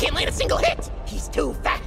can't land a single hit! He's too fast!